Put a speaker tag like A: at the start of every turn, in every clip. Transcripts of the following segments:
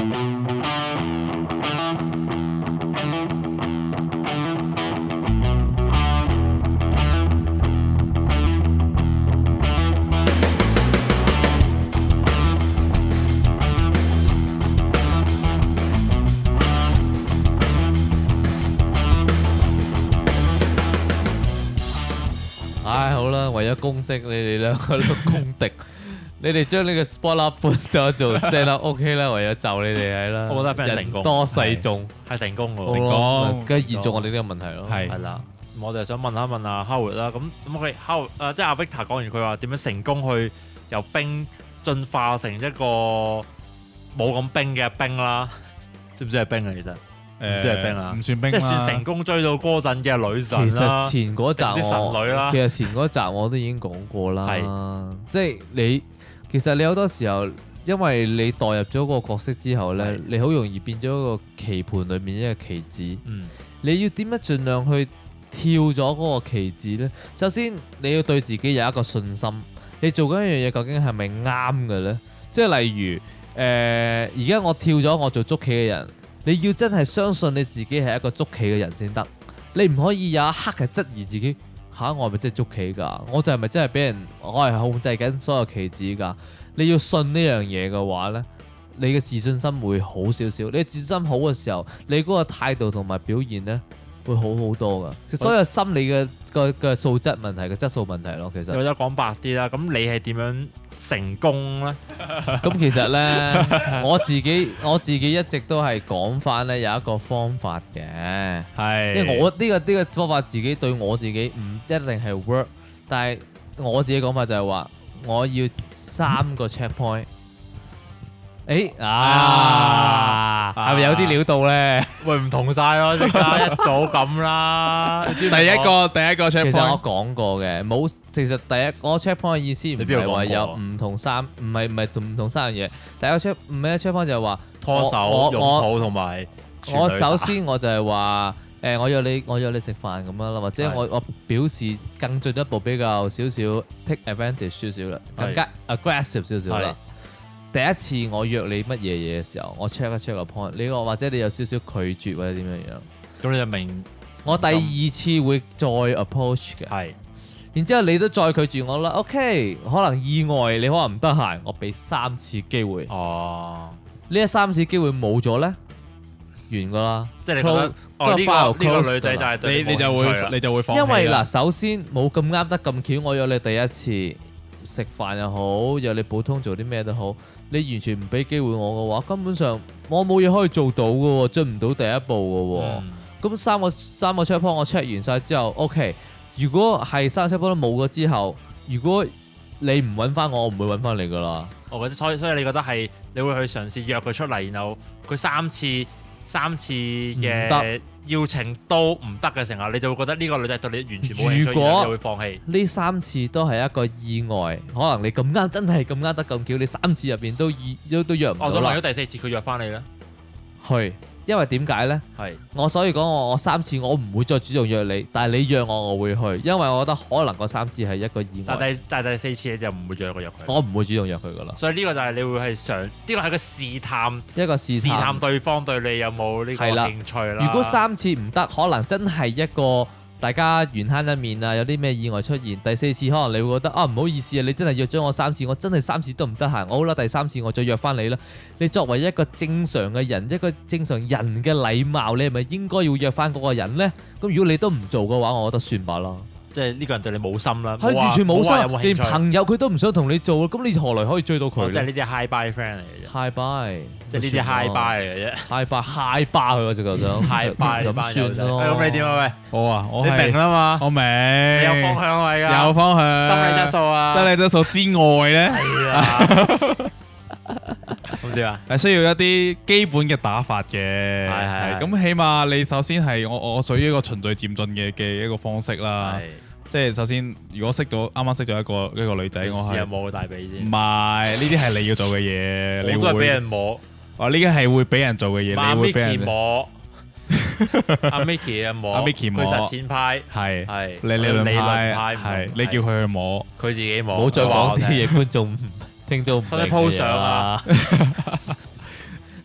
A: 好啦，為咗公式，你哋兩個都公敵，你哋將呢個 spot up 搬咗做 set up OK 啦，唯有就你哋係啦。
B: 我覺得非常成功，
A: 人多勢眾
B: 係成功喎，
A: 成功，梗係延續我哋呢個問題咯。
B: 係啦。我哋想問下 Howard 啦，咁佢 Howard 即係阿 Victor 講完佢話點樣成功去由冰進化成一個冇咁冰嘅冰啦，知唔知係冰啊？其實唔知係冰啊，
C: 唔算冰，
B: 即係算成功追到嗰陣嘅女神啦。
A: 其實前嗰集
B: 啲神女啦，
A: 其實前嗰集我都已經講過啦。
B: 係
A: 即係其實你好多時候，因為你代入咗個角色之後咧，你好容易變咗一個棋盤裏面一個棋子。你要點樣盡量去跳咗嗰個棋子呢？首先你要對自己有一個信心，你做緊一樣嘢究竟係咪啱嘅呢？即係例如而家我跳咗我做捉棋嘅人，你要真係相信你自己係一個捉棋嘅人先得，你唔可以有一刻係質疑自己嚇，我係咪真係捉棋㗎？我就係咪真係俾人我係控制緊所有棋子㗎？你要信呢樣嘢嘅話呢，你嘅自信心會好少少。你自信心好嘅時候，你嗰個態度同埋表現呢，會好好多㗎，所有心理嘅素質問題嘅質素問題咯，其實。
B: 有得講白啲啦，咁你係點樣成功咧？
A: 咁其實咧，我自己一直都係講翻咧有一個方法嘅，
C: 係，
A: 因為我呢個方法自己對我自己唔一定係 work，但係我自己講法就係話我要3個 checkpoint。係咪有啲料到咧？
B: 喂，唔同晒咯，即刻一早咁啦。
C: 第一個 checkpoint，
A: 其實我講過嘅，冇。其實第一個 checkpoint 嘅意思唔係話有唔同三，唔係唔同3樣嘢。第一個 checkpoint 就係話
B: 拖手、擁抱同埋。
A: 我首先我就係話我約你食飯咁樣啦，或者我表示更進一步比較少少 take advantage 少少啦，更加 aggressive 少少啦。第一次我約你乜嘢嘢嘅時候，我 check 一 check 個 point， 你個或者你有少少拒絕或者點樣樣，
B: 咁你就明。
A: 我第二次會再 approach 嘅，
B: 係，
A: 然之後你都再拒絕我啦。OK， 可能意外，你可能唔得閒，我俾3次機會。
B: 哦，
A: 呢3次機會冇咗咧，完噶啦。
B: 即係你覺得呢個女仔就係對
C: 你就會放棄。
A: 因為嗱，首先冇咁啱得咁巧，我約你第一次食飯又好，約你普通做啲咩都好，你完全唔俾機會我嘅話，根本上我冇嘢可以做到嘅喎，進唔到第一步嘅喎。咁三個 checkpoint 我 check 完晒之後 ，OK。如果係3個 checkpoint 都冇咗之後，如果你唔揾翻我唔會揾翻你噶啦。
B: 我覺得所以你覺得係你會去嘗試約佢出嚟，然後佢3次嘅邀請都唔得嘅時候，你就會覺得呢個女仔對你完全冇興趣，然後你會放棄。
A: 呢3次都係一個意外，可能你咁啱真係咁啱得咁巧，你3次入邊都約唔到啦。
B: 我想問咗第4次佢約翻你咧？
A: 係。因為點解呢？我所以講我3次我唔會再主動約你，但係你約我會去，因為我覺得可能嗰3次係一個意外。
B: 但係第4次你就唔會再約佢。
A: 我唔會主動約佢噶啦。
B: 所以呢個就係你會係想，呢個係個試探，
A: 試探
B: 對方對你有冇呢個興趣啦。
A: 如果3次唔得，可能真係一個大家緣慳一面啊，有啲咩意外出現。第4次可能你會覺得唔好意思啊，你真係約咗我3次，我真係3次都唔得閒。好啦，第3次我再約翻你啦。你作為一個正常嘅人，一個正常人嘅禮貌，你係咪應該要約翻嗰個人呢？咁如果你都唔做嘅話，我覺得算罷啦。
B: 即係呢個人對你冇心啦，
A: 係完全冇心，連
B: 興
A: 朋友佢都唔想同你做，咁你何來可以追到佢？
B: 即係呢啲 high buy friend 嚟嘅啫。
A: high buy，
B: 即係呢啲 high buy 嚟嘅啫。
A: high buy 佢嗰隻就想
B: high buy
A: 咁算咯。
B: 咁你點啊？喂，
C: 好啊，
B: 你明啦嘛？
C: 我明。
B: 你有方向位㗎？
C: 有方向。
B: 心理質素啊！
C: 心理質素之外咧，
B: 係啊。咁點啊？
C: 係需要一啲基本嘅打法嘅。係。咁起碼你首先係我屬於一個循序漸進嘅一個方式啦。即係首先，如果啱啱識咗一個女仔，我係
B: 摸大髀先。
C: 唔係，呢啲係你要做嘅嘢，你
B: 都係俾人摸。
C: 呢啲係會俾人做嘅嘢，你會俾人
B: 摸。阿 Micky 啊摸，
C: 阿 Micky 摸。
B: 佢實踐派
C: 係理論派係，你叫佢去摸，
B: 佢自己摸。
A: 唔好再講啲嘢，觀眾聽眾唔明嘅嘢。
B: 鋪相啊！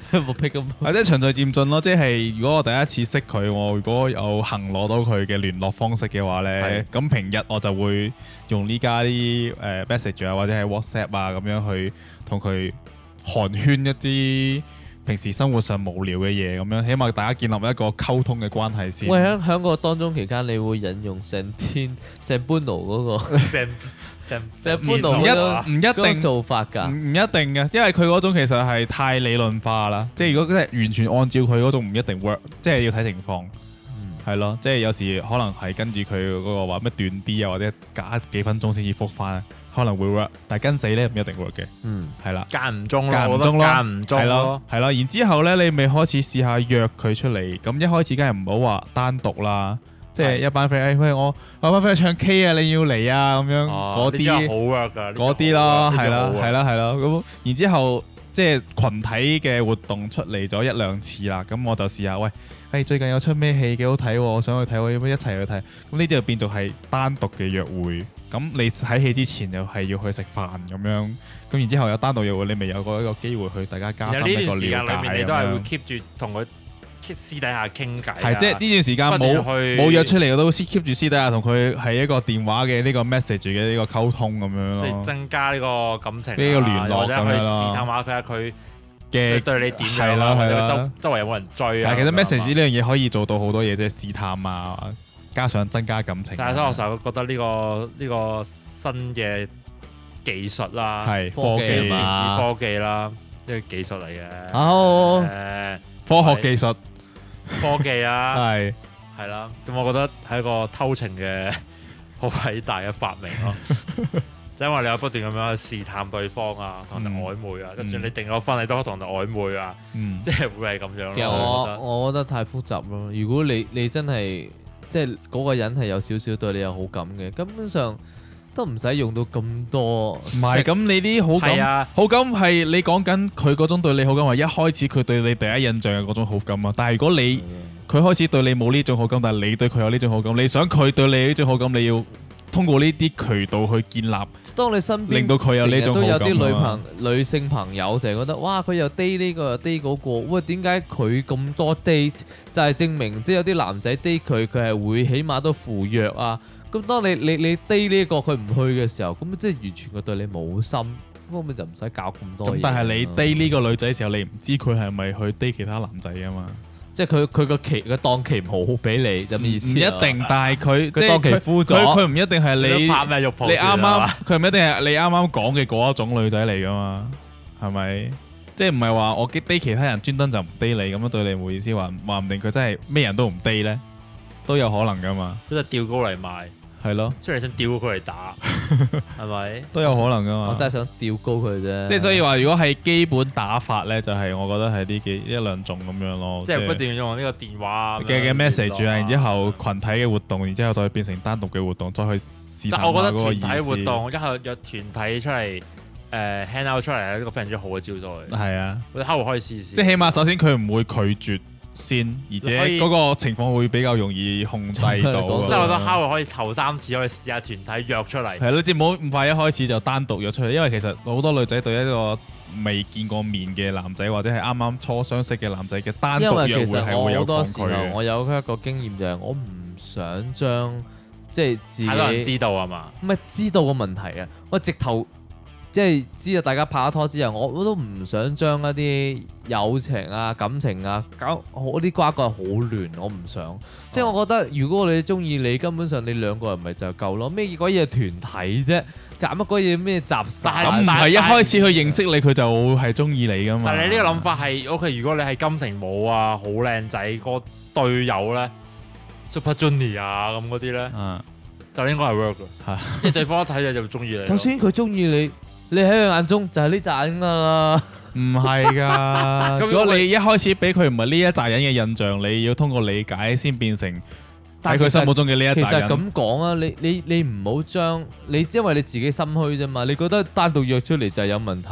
A: 冇劈咁。
C: 或者循序漸進咯，即係如果我第一次識佢，我如果有幸攞到佢嘅聯絡方式嘅話咧，咁平日我就會用呢家啲message 啊，或者係 WhatsApp 啊咁樣去同佢寒暄一啲平時生活上無聊嘅嘢，咁樣起碼大家建立一個溝通嘅關係先。
A: 喂，喺個當中期間，你會引用成般奴嗰個成般奴
C: 唔一定
A: 做法㗎，
C: 唔一定嘅，因為佢嗰種其實係太理論化啦。即係如果真係完全按照佢嗰種唔一定 work，即係要睇情況。係咯，即係有時可能係跟住佢嗰個話咩短啲啊，或者隔幾分鐘先至覆翻，可能會 work， 但係跟死咧唔一定 work 嘅。係啦，
B: 間唔中咯，
C: 係咯，係咯。然之後咧，你咪開始試下約佢出嚟。咁一開始梗係唔好話單獨啦，即係一班 friend，喂我班 friend 唱 K 啊，你要嚟啊咁樣嗰啲好 work 㗎，嗰啲咯，係啦。咁然之後即係群體嘅活動出嚟咗1-2次啦，咁我就試下喂，最近有出咩戲幾好睇喎，我想去睇，我要唔要一齊去睇？咁呢啲就變做係單獨嘅約會。咁你喺戲之前又係要去食飯咁樣，咁然之後有單獨約會，你咪有個一個機會去大家加深一個了解。呢段時間裏面，你都係會 keep 住同佢私底下傾偈。係即係呢段時間冇約出嚟，我都 keep 住私底下同佢係一個電話嘅呢個 message 嘅呢個溝通咁樣咯。即係增加呢個感情，呢個聯絡，或者去試探下佢嘅對你點樣啦，或者周圍有冇人追啊？其實 message 呢樣嘢可以做到好多嘢，即係試探啊，加上增加感情。但係所以我成日覺得呢個新嘅技術啦，係科技電子科技啦，呢個技術嚟嘅。科學技術、科技啊，係啦。咁我覺得係一個偷情嘅好偉大嘅發明咯。即係因為你有不斷咁樣去試探對方啊，同人曖昧啊，就算你定咗婚，你都可以同人曖昧啊，即係會係咁樣咯。其實我覺得太複雜咯。如果你真係即係嗰個人係有少少對你有好感嘅，根本上都唔使用到咁多。唔係咁，你啲好感，好感係你講緊佢嗰種對你好感，係一開始佢對你第一印象嘅嗰種好感啊。但係如果佢開始對你冇呢種好感，但係你對佢有呢種好感，你想佢對你呢種好感，你要通過呢啲渠道去建立。當你身邊令到佢有呢種好感，都有啲女性朋友成日覺得，哇！佢又 date 呢個又 date 嗰個，喂，點解佢咁多 date？ 就係證明即係有啲男仔 date 佢係會起碼都赴約啊。咁當你 date 呢個佢唔去嘅時候，咁即係完全佢對你冇心，咁咪就唔使搞咁多嘢。咁但係你 date 呢個女仔嘅時候，你唔知佢係咪去 date 其他男仔啊嘛？即係佢個檔期冇俾你，咁意思？唔一定，但係佢檔期敷咗，佢唔一定係你拍咩肉蒲。你啱啱佢唔一定係你啱啱講嘅嗰一種女仔嚟噶嘛？係咪？即係唔係話我 date 其他人專登就唔 date 你咁樣對你冇意思？話唔定佢真係咩人都唔 date 咧，都有可能噶嘛？都係吊高嚟賣。係咯，雖然想吊佢嚟打，係咪都有可能噶嘛？我真係想吊高佢啫。即係所以話，如果係基本打法咧，就係我覺得係呢一兩種咁樣咯。即係不斷用呢個電話嘅 message 啊，然之後群體嘅活動，然之後再變成單獨嘅活動，再去試探下嗰個意思。我覺得團體活動一係約團體出嚟，hang out 出嚟係一個非常之好嘅招數。係啊，我哋可以試試。即係起碼首先佢唔會拒絕先，而且嗰個情況會比較容易控制到。即係我覺得 Howard 可以頭3次可以試下團體約出嚟。係咯，即係唔好咁快一開始就單獨約出嚟，因為其實好多女仔對一個未見過面嘅男仔或者係啱啱初相識嘅男仔嘅單獨約會係會有抗拒嘅。我有一個經驗就係我唔想將即係自己太多人知道啊嘛。唔係知道個問題啊，我直頭。即係知道大家拍咗拖之後，我都唔想將一啲友情啊、感情啊搞嗰啲瓜葛好亂，我唔想。即係我覺得，如果你中意你，根本上你兩個人咪就夠咯。咩鬼嘢團體啫？搞乜鬼嘢咩集散？咁唔係一開始去認識你，佢就係中意你噶嘛？但係你呢個諗法係 OK。如果你係金城武啊，好靚仔個隊友咧 ，Super Junior 啊咁嗰啲咧，就應該係 work 嘅。即係對方一睇就中意你。首先佢中意你。你喺佢眼中就係呢扎人啦，唔係㗎。如果你一開始俾佢唔係呢一扎人嘅印象，你要通過理解先變成喺佢心目中嘅呢一扎人。其實咁講啊，你唔好將你因為你自己心虛啫嘛，你覺得單獨約出嚟就係有問題。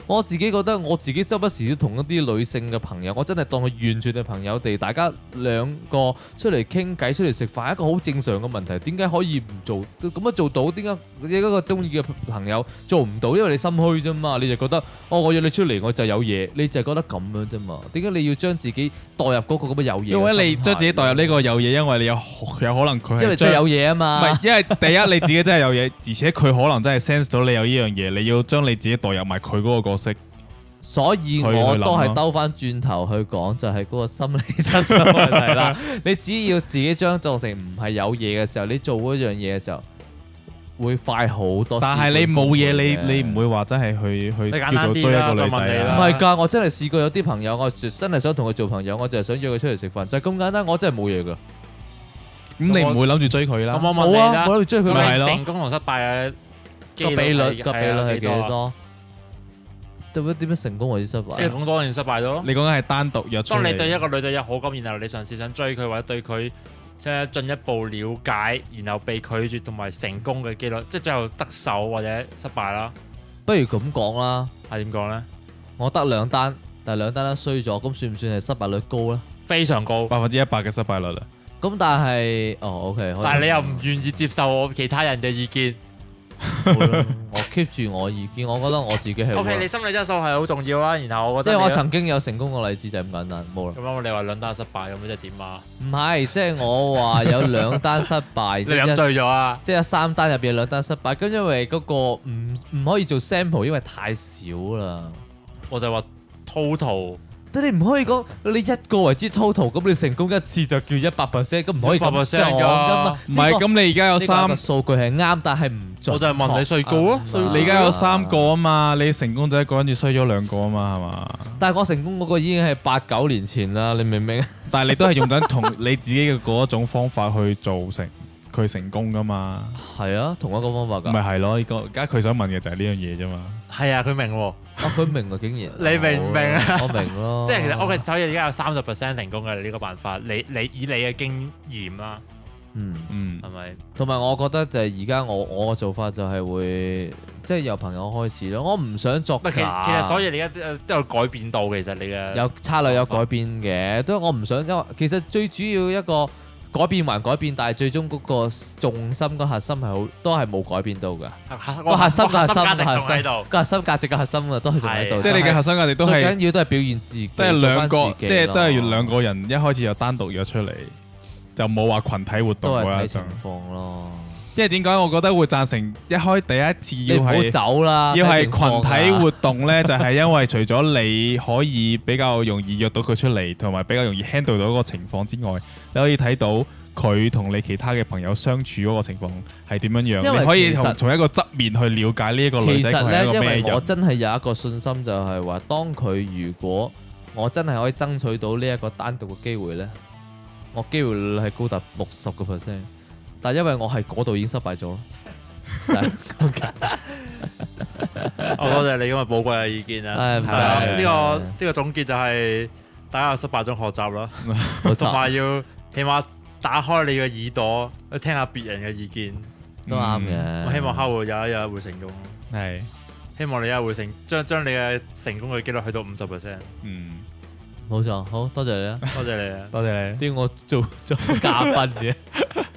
A: 我自己覺得我自己周不時都同一啲女性嘅朋友，我真係當佢完全嘅朋友地，大家兩個出嚟傾偈、出嚟食飯，一個好正常嘅問題。點解可以唔做？咁樣做到？點解一個中意嘅朋友做唔到？因為你心虛啫嘛，你就覺得我約你出嚟我就有嘢，你就係覺得咁樣啫嘛。點解你要將自己代入嗰個咁嘅有嘢？
C: 因為你將自己代入呢個有嘢，因為你有可能佢
A: 因為真係有嘢啊嘛。
C: 唔係，因為第一你自己真係有嘢，而且佢可能真係 sense 到你有呢樣嘢，你要將你自己代入埋佢嗰個角色。
A: 所以我都係兜翻轉頭去講，就係嗰個心理質素問題啦。你只要自己將做成唔係有嘢嘅時候，你做嗰樣嘢嘅時候會快好多。
C: 但係你冇嘢，你唔會話真係去叫做追一個女仔啦。
A: 唔係㗎，我真係試過有啲朋友，我真係想同佢做朋友，我就係想約佢出嚟食飯，就係咁簡單。我真係冇嘢㗎。
C: 咁你唔會諗住追佢啦？
B: 我問你啦，
A: 我諗住追佢
B: 咪係咯？成功同失敗嘅
A: 個比率係幾多？點樣成功或者失敗？
B: 成功多定失敗咗？
C: 你講緊係單獨約出嚟。
B: 當你對一個女仔有好感，然後你嘗試想追佢或者對佢即係進一步了解，然後被拒絕同埋成功嘅機率，即係最後得手或者失敗啦。
A: 不如咁講啦，
B: 係點講咧？
A: 我得2單，但係2單都衰咗，咁算唔算係失敗率高咧？
B: 非常高
C: ，100%嘅失敗率啦。
A: 咁但係OK，
B: 但係你又唔願意接受我其他人嘅意見。
A: 我 keep 住我意見，我覺得我自己係
B: OK， 你心理質素係好重要啊。然後我覺得，
A: 即係我曾經有成功嘅例子就係咁簡單，冇啦。
B: 咁樣你話2單失敗咁即係點啊？
A: 唔係，即係我話有2單失敗。
B: 你飲醉咗啊？
A: 即係3單入邊有2單失敗，咁因為嗰個唔可以做 sample，因為太少啦。
B: 我就話 total。
A: 但你唔可以講你一個為之 total，咁你成功一次就叫100%，咁唔可以咁
B: 100%㗎嘛？
C: 唔係，咁你而家有3個
A: 數據係啱，但係唔準。
B: 我就係問你歲數咯，
C: 你而家有3個啊嘛，你成功咗1個，跟住衰咗2個啊嘛，係嘛？
A: 但係我成功嗰個已經係8、9年前啦，你明唔明？
C: 但係你都係用緊同你自己嘅嗰一種方法去做成佢成功噶嘛？
A: 係啊，同一個方法㗎。
C: 咪係咯，而家佢想問嘅就係呢樣嘢啫嘛。
B: 係啊，佢明喎。
A: 佢明啊，竟然。
B: 你明唔明啊？
A: 我明咯。
B: 即係其實OK，所以而家有30% 成功嘅呢個辦法，你以你嘅經驗啦。係咪？
A: 同埋我覺得就係而家我嘅做法就係會即係由朋友開始咯。我唔想作假。
B: 其實所以你而家都有改變到，其實你嘅
A: 有策略有改變嘅，都我唔想因為其實最主要一個。改變還改變，但係最終嗰個重心個核心都係冇改變到㗎。個核心價值仲喺度，個核心價值嘅核心啊都係仲喺度。
C: 即係你嘅核心價值都係
A: 最緊要都係表現自己，
C: 都係2個，即係都係2個人一開始就單獨約出嚟，就冇話群體活動嗰一種。都係睇情況咯。因為點解我覺得會贊成第一次要係
A: 走啦，
C: 要係群體活動咧，就係因為除咗你可以比較容易約到佢出嚟，同埋比較容易 handle 到嗰個情況之外，你可以睇到佢同你其他嘅朋友相處嗰個情況係點樣樣，你可以從一個側面去了解呢一個女仔佢係一個咩人。
A: 因為我真係有一個信心，就係話當佢如果我真係可以爭取到呢一個單獨嘅機會咧，我機會率係高達60%。但係因為我係嗰度已經失敗咗，
B: 我多謝你咁嘅寶貴嘅意見啊！呢個總結就係大家喺失敗中學習啦，同埋要起碼打開你嘅耳朵去聽下別人嘅意見，
A: 都啱嘅。
B: 我希望客戶有一日會成功，
C: 係
B: 希望你一日會將你嘅成功嘅機率去到50%。
A: 冇錯，好多謝你啊！
B: 多謝你啊！
C: 多謝你，
A: 點我做嘉賓嘅。